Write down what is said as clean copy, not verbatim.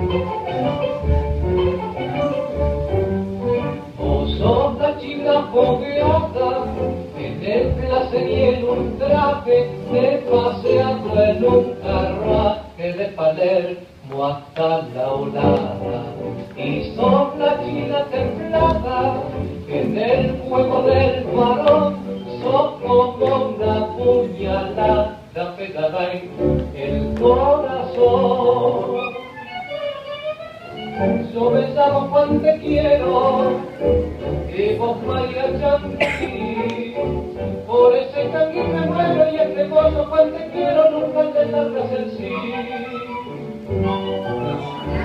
Vos sos la chica fogueada en el placer y en un traje de paseando en un carruaje de Palermo hasta la Olada. Y sos la china templada en el fuego del varón, sos como una puñalada pegada en el corazón. Yo besaba Juan te quiero, y vos María Chanqui, por ese Chanqui me muero y este gozo Juan te quiero nunca te salgas en sí.